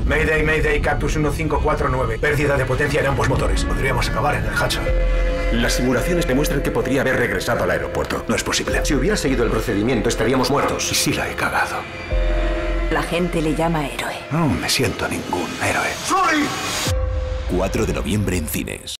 Mayday, Mayday, Cactus 1549. Pérdida de potencia en ambos motores. Podríamos acabar en el Hudson. Las simulaciones demuestran que podría haber regresado al aeropuerto. No es posible. Si hubiera seguido el procedimiento, estaríamos muertos. Y sí la he cagado. La gente le llama héroe. No me siento ningún héroe. 4 de noviembre en cines.